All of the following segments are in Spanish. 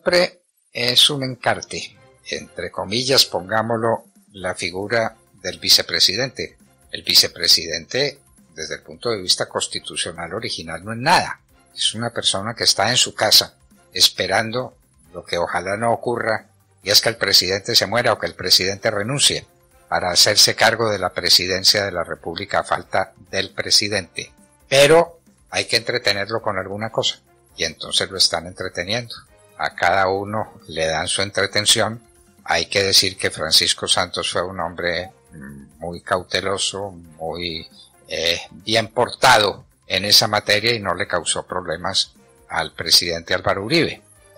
siempre es un encarte, entre comillas, pongámoslo, la figura del vicepresidente. El vicepresidente, desde el punto de vista constitucional original, no es nada. Es una persona que está en su casa esperando lo que ojalá no ocurra, y es que el presidente se muera o que el presidente renuncie para hacerse cargo de la presidencia de la República a falta del presidente. Pero hay que entretenerlo con alguna cosa, y entonces lo están entreteniendo. A cada uno le dan su entretención. Hay que decir que Francisco Santos fue un hombre muy cauteloso, muy bien portado en esa materia y no le causó problemas al presidente Álvaro Uribe.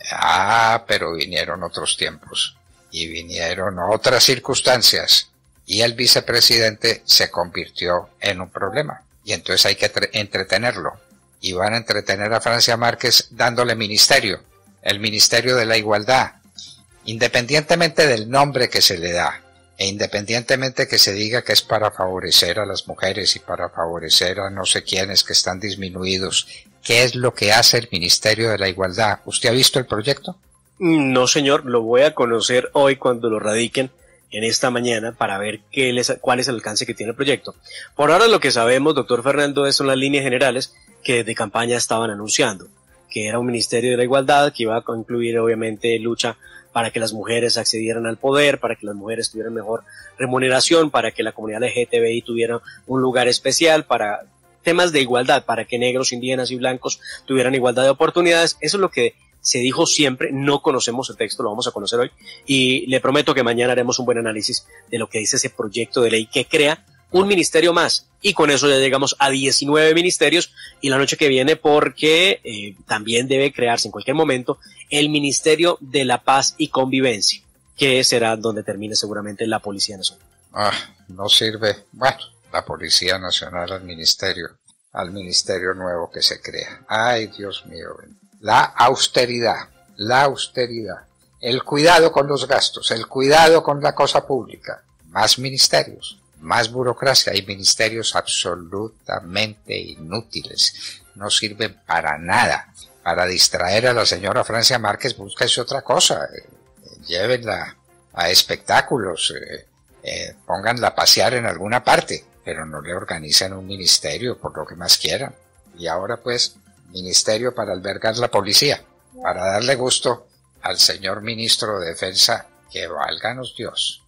Pero vinieron otros tiempos y vinieron otras circunstancias y el vicepresidente se convirtió en un problema y entonces hay que entretenerlo y van a entretener a Francia Márquez dándole ministerio, el Ministerio de la Igualdad, independientemente del nombre que se le da e independientemente que se diga que es para favorecer a las mujeres y para favorecer a no sé quiénes que están disminuidos. ¿Qué es lo que hace el Ministerio de la Igualdad? ¿Usted ha visto el proyecto? No, señor, lo voy a conocer hoy cuando lo radiquen en esta mañana para ver cuál es el alcance que tiene el proyecto. Por ahora lo que sabemos, doctor Fernando, son las líneas generales que de campaña estaban anunciando, que era un Ministerio de la Igualdad que iba a incluir obviamente lucha para que las mujeres accedieran al poder, para que las mujeres tuvieran mejor remuneración, para que la comunidad LGTBI tuviera un lugar especial, para temas de igualdad, para que negros, indígenas y blancos tuvieran igualdad de oportunidades. Eso es lo que se dijo siempre. No conocemos el texto, lo vamos a conocer hoy y le prometo que mañana haremos un buen análisis de lo que dice ese proyecto de ley que crea un ministerio más y con eso ya llegamos a 19 ministerios y la noche que viene porque también debe crearse en cualquier momento el Ministerio de la Paz y Convivencia, que será donde termine seguramente la Policía Nacional. No sirve, bueno, la Policía Nacional al ministerio nuevo que se crea. Ay, Dios mío, la austeridad, el cuidado con los gastos, el cuidado con la cosa pública, más ministerios, más burocracia. Hay ministerios absolutamente inútiles, no sirven para nada. Para distraer a la señora Francia Márquez, búsquese otra cosa, llévenla a espectáculos, pónganla a pasear en alguna parte, pero no le organizan un ministerio por lo que más quieran. Y ahora pues, ministerio para albergar la policía, para darle gusto al señor ministro de Defensa, que válganos Dios.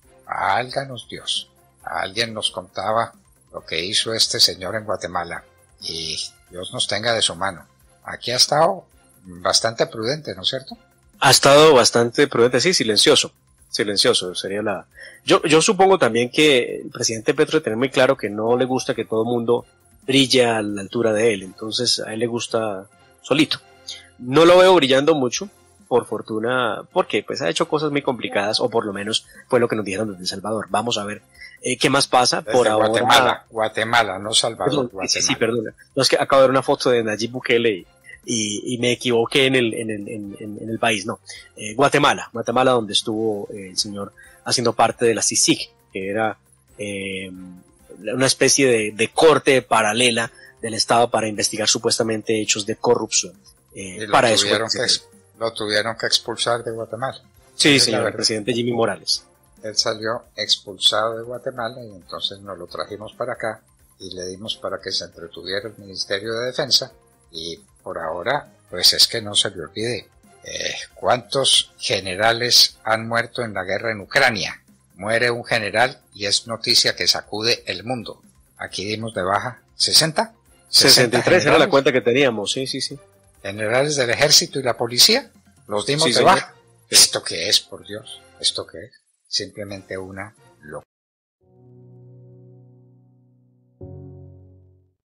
Alguien nos contaba lo que hizo este señor en Guatemala, y Dios nos tenga de su mano. Aquí ha estado bastante prudente, ¿no es cierto? Ha estado bastante prudente, sí, silencioso sería la... Yo supongo también que el presidente Petro debe tener muy claro que no le gusta que todo el mundo brille a la altura de él, entonces a él le gusta solito. No lo veo brillando mucho, por fortuna, porque pues ha hecho cosas muy complicadas, o por lo menos fue lo que nos dijeron desde El Salvador. Vamos a ver qué más pasa. Desde por ahora... Guatemala, no Salvador, perdón, Guatemala. Sí, perdona. No, es que acabo de ver una foto de Nayib Bukele y me equivoqué en el país, no. Guatemala, donde estuvo el señor haciendo parte de la CICIG, que era una especie de corte paralela del Estado para investigar supuestamente hechos de corrupción. Para eso lo tuvieron que expulsar de Guatemala. Sí, señor, el presidente Jimmy Morales. Él salió expulsado de Guatemala y entonces nos lo trajimos para acá y le dimos para que se entretuviera el Ministerio de Defensa. Y por ahora, pues es que no se le olvide, ¿cuántos generales han muerto en la guerra en Ucrania? Muere un general y es noticia que sacude el mundo. Aquí dimos de baja 60. 63 era la cuenta que teníamos, sí. Generales del ejército y la policía, los dimos de baja. ¿Esto qué es, por Dios? ¿Esto qué es? Simplemente una locura.